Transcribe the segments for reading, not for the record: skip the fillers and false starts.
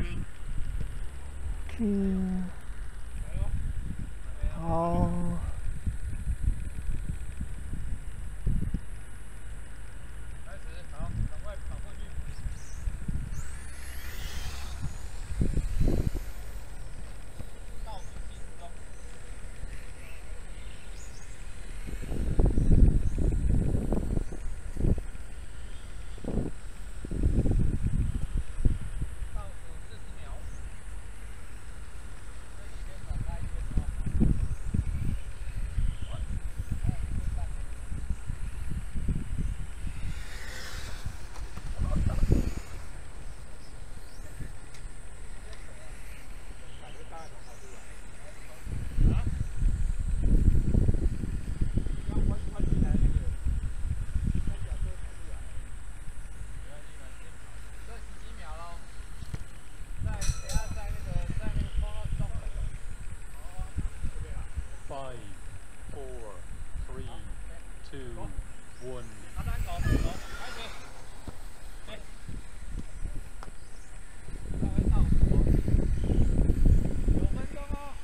嗯，好。 开始，好，赶快跑过去。倒数计时中。倒数40秒。这里边转开一边哦。 Five, four, three, two, one. 阿丹走，开始。稍微倒数哦，9分钟哦。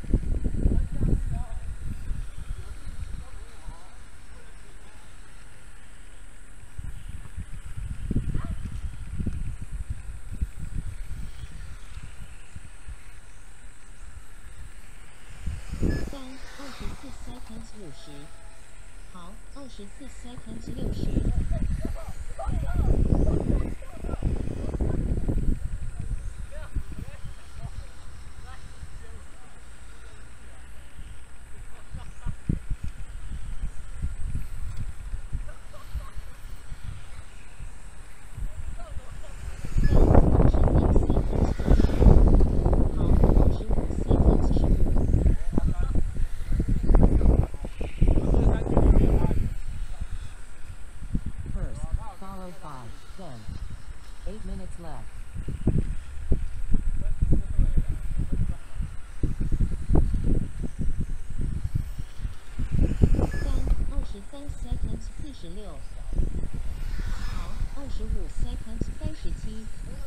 24 seconds 50，好，24 seconds 60。Follow 5, then 8 minutes left. 23 seconds 46，好，25 seconds 37。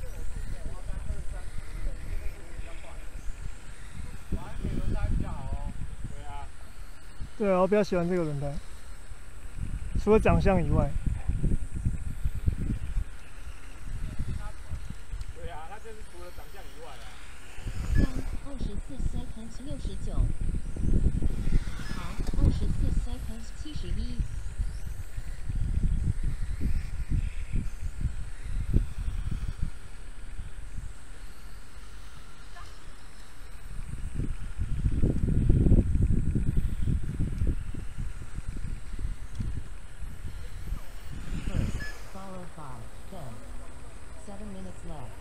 玩铁轮胎比较好哦。对啊。 对啊，我比较喜欢这个轮胎，除了长相以外。 对啊，它就是除了长相以外啊。 24 seconds 69，好，24 seconds 71。Follow 5, then 7 minutes left.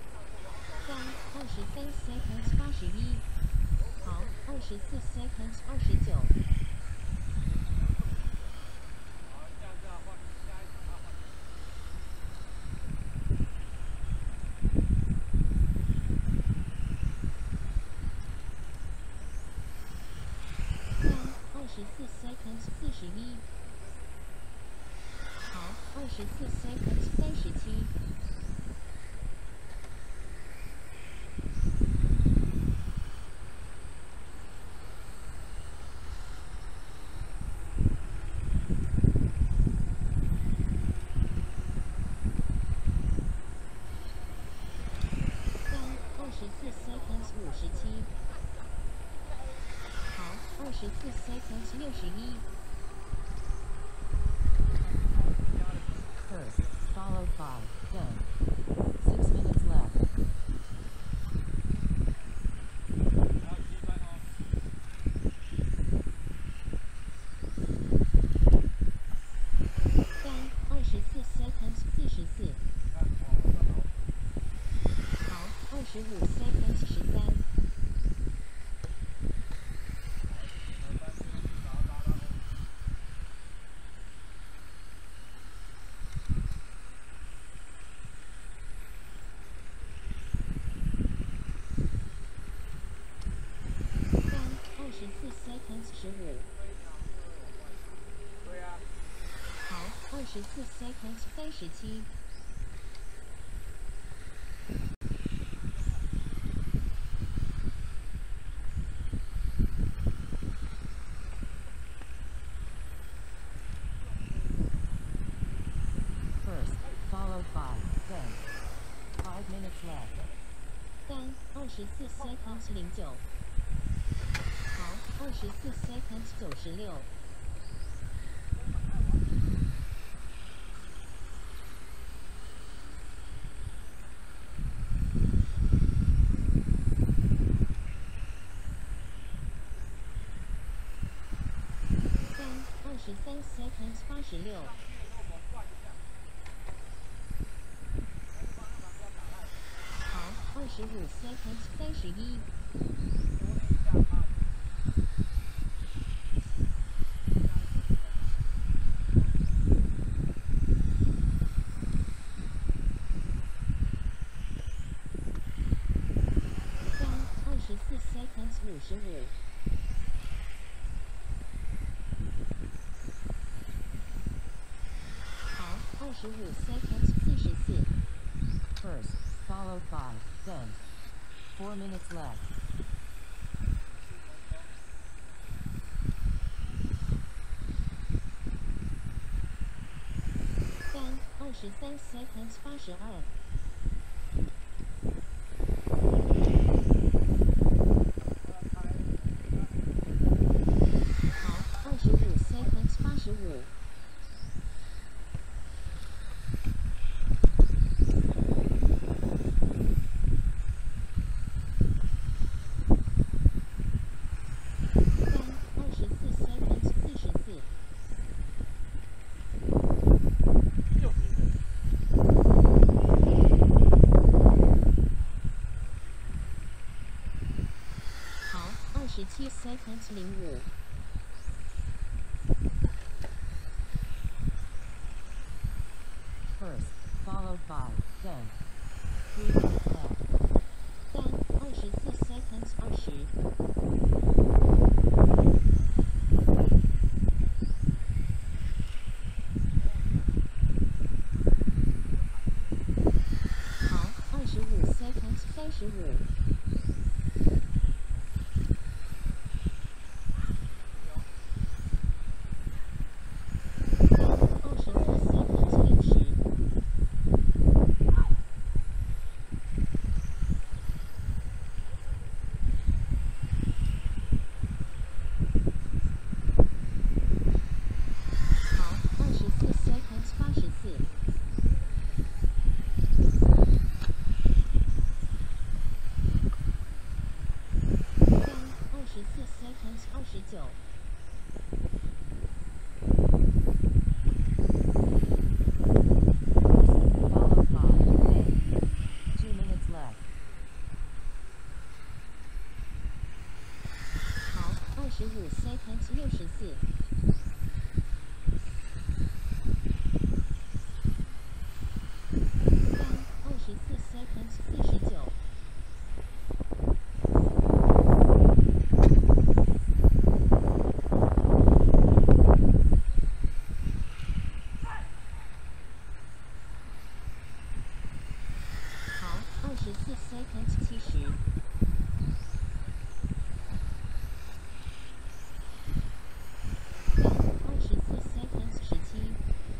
23 seconds 81，好，24 seconds 29。 好，这样子啊，换下一场啊，换。 24 seconds 41，好，24 seconds 37。24 seconds 57，好，24 seconds 61。First, follow 5, then 6 minutes left. 还有7分哦。 24 seconds 44， 看哦， 好，25 seconds 13。24 seconds 15， 对啊。 好，24 seconds 37。 left. 3 24 seconds 09。好24 seconds 96。23 seconds 86。好25 seconds 31。24 seconds 55。25 seconds 44。First, followed by, then. 4 minutes left. 3 23 seconds 82。好25 seconds 85。17 seconds 05。First, followed by, then. 3 minutes left. 3 24 seconds 20。好25 seconds 35。29。Followed by, hey. 2 minutes left. 好25 seconds 64。24 seconds 49。24 seconds 70。24 seconds 17。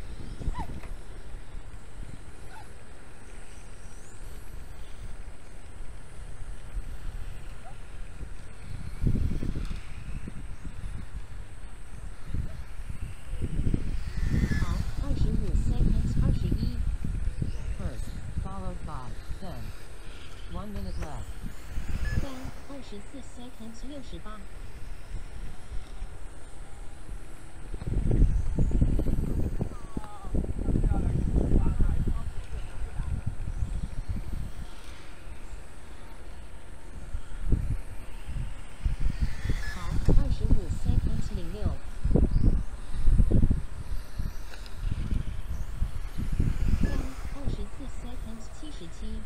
好25 seconds 21。First, followed by, then. 1 minute left. 24 seconds 68。好25 seconds 06。24 seconds 77。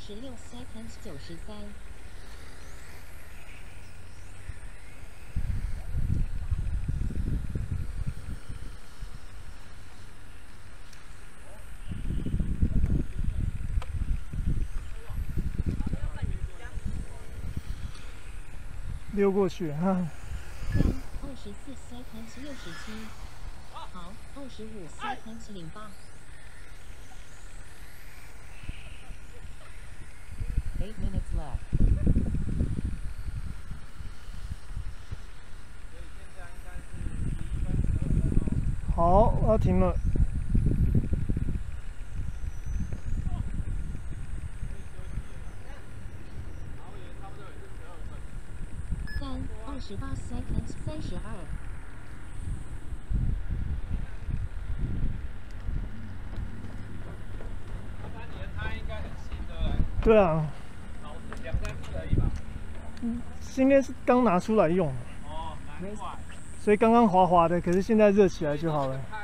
26 seconds 93。 溜过去，哈。 24 seconds 67。好，25 seconds 08。8 minutes left。 所以现在应该是11分12分哦。 好，我要停了。 3 28 seconds 32。 那你的胎应该很新的， 对啊， 2、3次而已吧？ 今天是刚拿出来用， 哦，难怪。 所以刚刚滑滑的，可是现在热起来就好了。 太